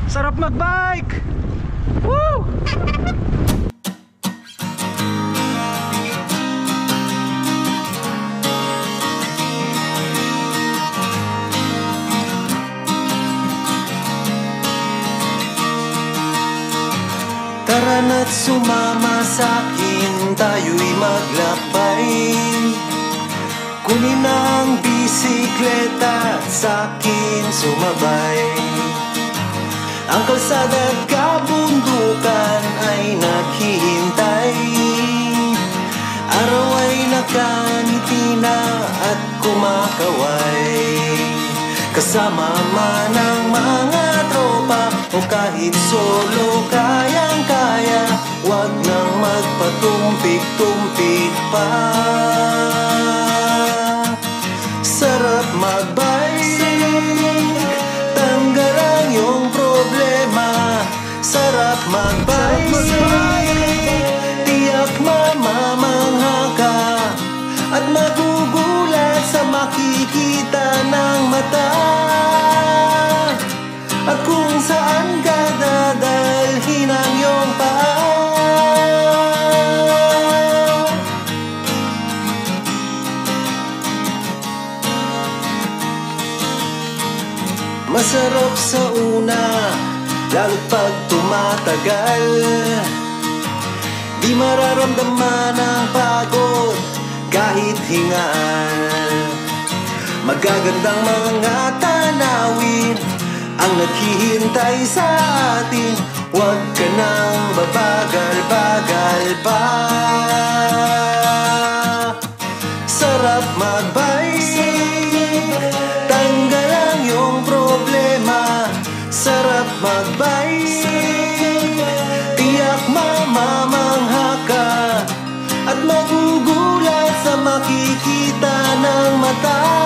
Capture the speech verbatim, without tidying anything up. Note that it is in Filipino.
Sarap magbike! Woo! Tara na't sumama sa'kin, tayo'y maglakbay. Kunin ang bisikleta at sa'kin sumabay. Ang kalsada at kabundukan ay naghihintay. Araw ay nakangiti na at kumakaway. Kasama man ang mga tropa o kahit solo, kayang-kaya. Huwag nang magpatumpik-tumpik pa. Sarap magbike, tanggal ang iyong problema. Sarap magbike, tiyak mamamangha ka at magugulat sa makikita ng mata. At kung saan ka dadalhin ang iyong paa. Masarap sa una, lalo't pag tumatagal. Di mararamdaman ang pagod kahit hingal. Magagandang mga tanawin ang naghihintay sa atin. Huwag ka nang babagal-bagal pa. Sarap magbike, tanggal ang iyong problema. Sarap magbike, tiyak mamamangha ka at magugulat sa makikita ng mata.